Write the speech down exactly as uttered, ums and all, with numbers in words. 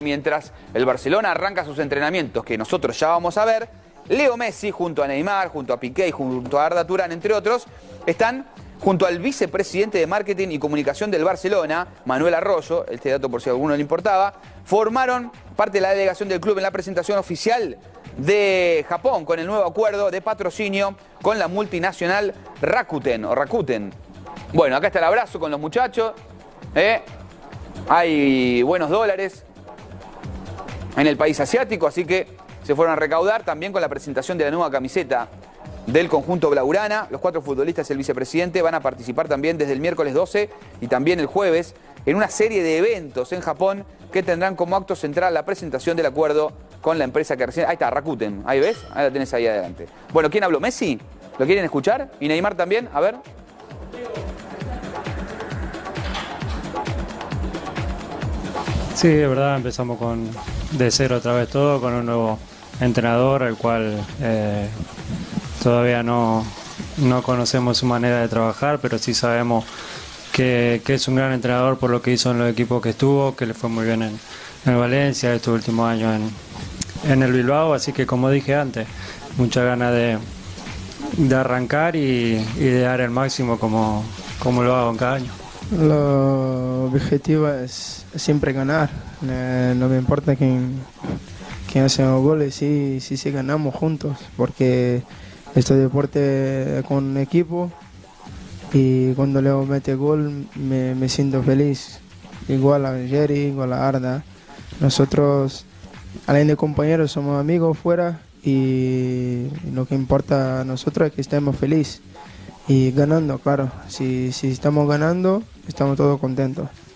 Mientras el Barcelona arranca sus entrenamientos, que nosotros ya vamos a ver, Leo Messi, junto a Neymar, junto a Piqué y junto a Arda Turán, entre otros, están junto al vicepresidente de Marketing y Comunicación del Barcelona, Manuel Arroyo, este dato por si a alguno le importaba, formaron parte de la delegación del club en la presentación oficial de Japón, con el nuevo acuerdo de patrocinio con la multinacional Rakuten, o Rakuten. Bueno, acá está el abrazo con los muchachos, ¿eh? Hay buenos dólares en el país asiático, así que se fueron a recaudar también con la presentación de la nueva camiseta del conjunto blaugrana. Los cuatro futbolistas y el vicepresidente van a participar también desde el miércoles doce y también el jueves en una serie de eventos en Japón que tendrán como acto central la presentación del acuerdo con la empresa que recién... Ahí está, Rakuten, ahí ves, ahí la tenés ahí adelante. Bueno, ¿quién habló? ¿Messi? ¿Lo quieren escuchar? ¿Y Neymar también? A ver. Sí, de verdad, empezamos con de cero otra vez todo, con un nuevo entrenador, al cual eh, todavía no, no conocemos su manera de trabajar, pero sí sabemos que, que es un gran entrenador por lo que hizo en los equipos que estuvo, que le fue muy bien en, en Valencia, estos últimos años en, en el Bilbao, así que como dije antes, muchas ganas de, de arrancar y, y de dar el máximo como, como lo hago en cada año. Lo objetivo es siempre ganar, eh, no me importa quién, quién hace los goles, sí, sí, sí ganamos juntos, porque este deporte con equipo y cuando Leo mete gol me, me siento feliz, igual a Jerry, igual a Arda. Nosotros, além de compañeros, somos amigos fuera y lo que importa a nosotros es que estemos felices. Y ganando, claro, si, si estamos ganando, estamos todos contentos.